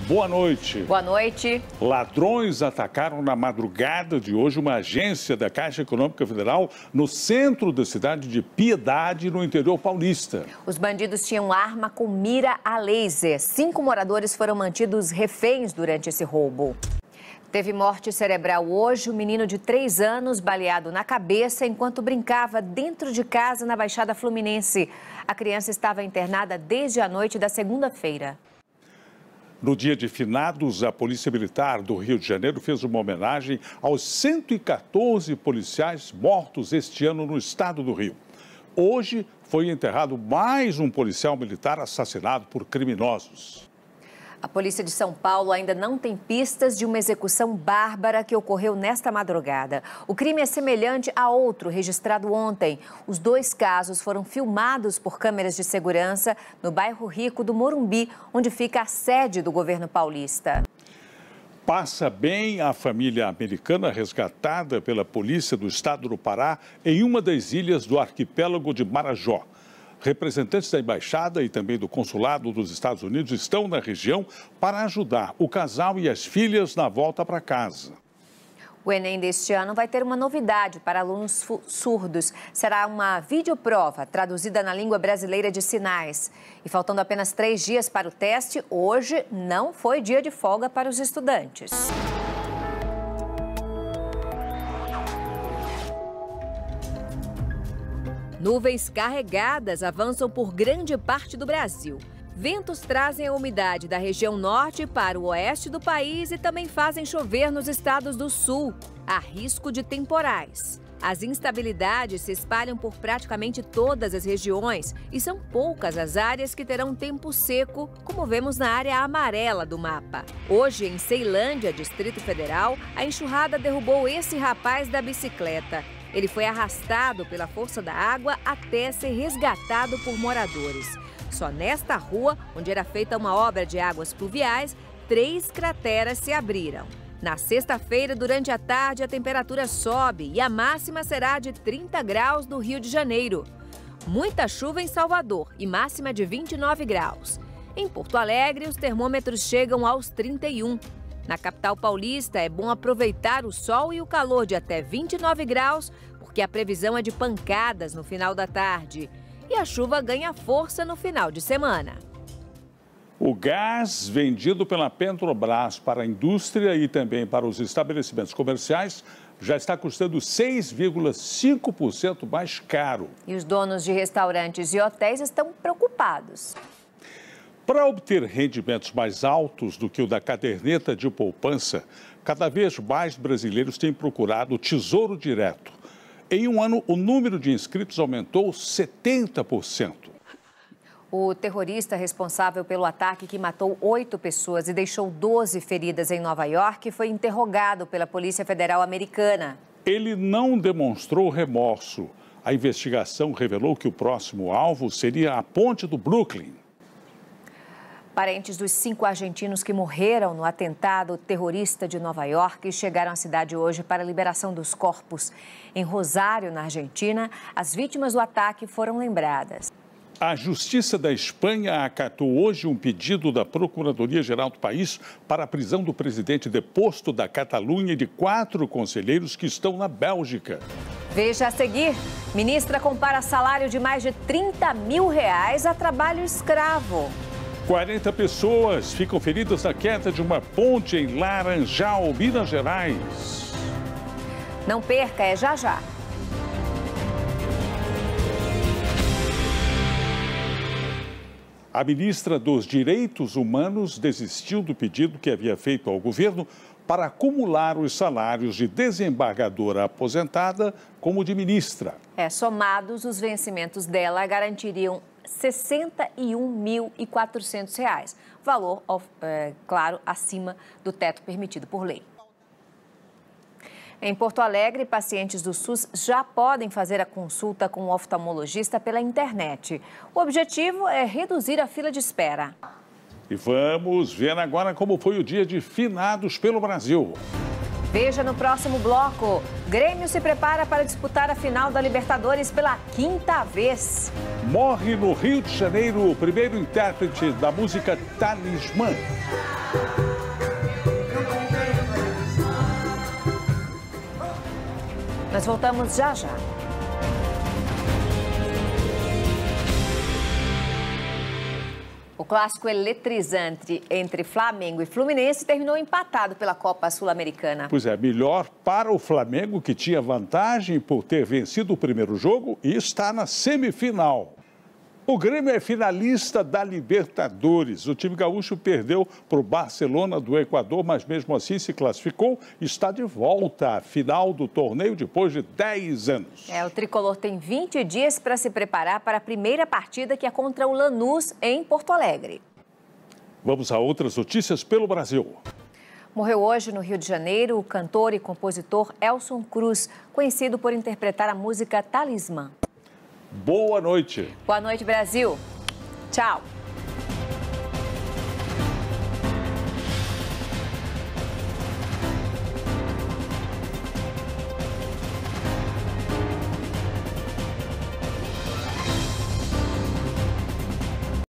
boa noite. Boa noite. Ladrões atacaram na madrugada de hoje uma agência da Caixa Econômica Federal no centro da cidade de Piedade, no interior paulista. Os bandidos tinham arma com mira a laser. 5 moradores foram mantidos reféns durante esse roubo. Teve morte cerebral hoje, um menino de 3 anos baleado na cabeça enquanto brincava dentro de casa na Baixada Fluminense. A criança estava internada desde a noite da segunda-feira. No dia de finados, a Polícia Militar do Rio de Janeiro fez uma homenagem aos 114 policiais mortos este ano no estado do Rio. Hoje foi enterrado mais um policial militar assassinado por criminosos. A polícia de São Paulo ainda não tem pistas de uma execução bárbara que ocorreu nesta madrugada. O crime é semelhante a outro registrado ontem. Os 2 casos foram filmados por câmeras de segurança no bairro Rico do Morumbi, onde fica a sede do governo paulista. Passa bem a família americana resgatada pela polícia do estado do Pará em uma das ilhas do arquipélago de Marajó. Representantes da embaixada e também do consulado dos Estados Unidos estão na região para ajudar o casal e as filhas na volta para casa. O Enem deste ano vai ter uma novidade para alunos surdos. Será uma videoprova traduzida na língua brasileira de sinais. E faltando apenas 3 dias para o teste, hoje não foi dia de folga para os estudantes. Nuvens carregadas avançam por grande parte do Brasil. Ventos trazem a umidade da região norte para o oeste do país e também fazem chover nos estados do sul. Há risco de temporais. As instabilidades se espalham por praticamente todas as regiões e são poucas as áreas que terão tempo seco, como vemos na área amarela do mapa. Hoje, em Ceilândia, Distrito Federal, a enxurrada derrubou esse rapaz da bicicleta. Ele foi arrastado pela força da água até ser resgatado por moradores. Só nesta rua, onde era feita uma obra de águas pluviais, 3 crateras se abriram. Na sexta-feira, durante a tarde, a temperatura sobe e a máxima será de 30 graus no Rio de Janeiro. Muita chuva em Salvador e máxima de 29 graus. Em Porto Alegre, os termômetros chegam aos 31. Na capital paulista, é bom aproveitar o sol e o calor de até 29 graus, porque a previsão é de pancadas no final da tarde. E a chuva ganha força no final de semana. O gás vendido pela Petrobras para a indústria e também para os estabelecimentos comerciais já está custando 6,5% mais caro. E os donos de restaurantes e hotéis estão preocupados. Para obter rendimentos mais altos do que o da caderneta de poupança, cada vez mais brasileiros têm procurado o Tesouro Direto. Em um ano, o número de inscritos aumentou 70%. O terrorista responsável pelo ataque que matou 8 pessoas e deixou 12 feridas em Nova York foi interrogado pela Polícia Federal Americana. Ele não demonstrou remorso. A investigação revelou que o próximo alvo seria a ponte do Brooklyn. Parentes dos 5 argentinos que morreram no atentado terrorista de Nova York chegaram à cidade hoje para a liberação dos corpos. Em Rosário, na Argentina, as vítimas do ataque foram lembradas. A Justiça da Espanha acatou hoje um pedido da Procuradoria-Geral do país para a prisão do presidente deposto da Catalunha e de 4 conselheiros que estão na Bélgica. Veja a seguir. Ministra compara salário de mais de R$30 mil a trabalho escravo. 40 pessoas ficam feridas na queda de uma ponte em Laranjal, Minas Gerais. Não perca, é já já. A ministra dos Direitos Humanos desistiu do pedido que havia feito ao governo para acumular os salários de desembargadora aposentada como de ministra. Somados, os vencimentos dela garantiriam R$ 61.400, valor, claro, acima do teto permitido por lei. Em Porto Alegre, pacientes do SUS já podem fazer a consulta com o oftalmologista pela internet. O objetivo é reduzir a fila de espera. E vamos ver agora como foi o dia de finados pelo Brasil. Veja no próximo bloco. Grêmio se prepara para disputar a final da Libertadores pela 5ª vez. Morre no Rio de Janeiro o primeiro intérprete da música Talismã. Nós voltamos já já. O clássico eletrizante entre Flamengo e Fluminense terminou empatado pela Copa Sul-Americana. Pois é, melhor para o Flamengo, que tinha vantagem por ter vencido o primeiro jogo e está na semifinal. O Grêmio é finalista da Libertadores. O time gaúcho perdeu para o Barcelona do Equador, mas mesmo assim se classificou e está de volta à final do torneio depois de 10 anos. O tricolor tem 20 dias para se preparar para a primeira partida, que é contra o Lanús, em Porto Alegre. Vamos a outras notícias pelo Brasil. Morreu hoje no Rio de Janeiro o cantor e compositor Elson Cruz, conhecido por interpretar a música Talismã. Boa noite. Boa noite, Brasil. Tchau.